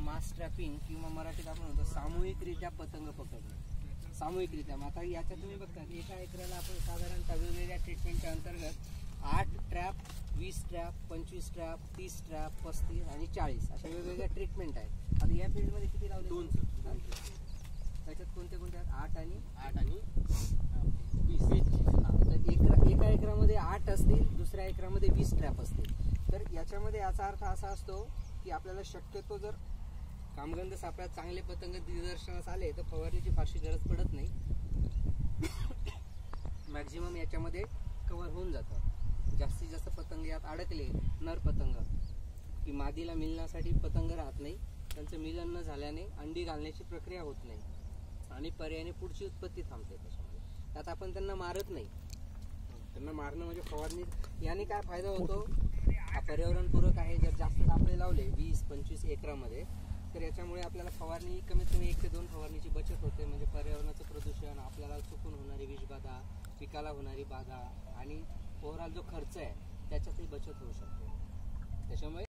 मास trapping किंवा मराठीत आपण म्हणतो सामूहिकरित्या पतंग पकडणे. सामूहिकरित्या आता याच्यात तुम्ही बघता एका एकराला आपण साधारणतः वेगवेगळ्या ट्रीटमेंटच्या अंतर्गत 8 ट्रॅप, 20 ट्रॅप, 25 ट्रॅप, 30 ट्रॅप, 35 आणि 40 अशा वेगवेगळ्या ट्रीटमेंट आहेत. आता या फील्डमध्ये किती लावले? 2. त्याच्यात कोणते कोणते आहेत? 8 आणि 20. तर एका एकरामध्ये 8 असतील, दुसऱ्या एकरामध्ये 20 ट्रॅप असतील. तर याच्यामध्ये याचा अर्थ असा असतो की आपल्याला शक्यतो जर कामगंध सापळ्यात चांगले पतंग निदर्शनास आले तर फवारणीची फारशी गरज पडत नाही. मॅक्झिमम याच्यामध्ये कव्हर होऊन जातं. जास्तीत जास्त पतंग यात अडकले, नर पतंग की मादीला मिळण्यासाठी पतंग राहत नाही, त्यांचं मिलन न झाल्याने अंडी घालण्याची प्रक्रिया होत नाही आणि पर्यायाने पुढची उत्पत्ती थांबते. त्याच्यामध्ये त्यात आपण त्यांना मारत नाही. त्यांना मारणं म्हणजे फवारणी याने काय फायदा होतो? हा पर्यावरणपूरक आहे. जर जास्त सापळे लावले 20-25 एकरामध्ये तर याच्यामुळे आपल्याला फवारणी कमीत कमी 1 ते 2 फवारणीची बचत होते. म्हणजे पर्यावरणाचं प्रदूषण, आपल्याला चुकून होणारी विषबाधा, पिकाला होणारी बाधा आणि ओव्हरऑल जो खर्च आहे त्याच्यातही बचत होऊ शकते. त्याच्यामुळे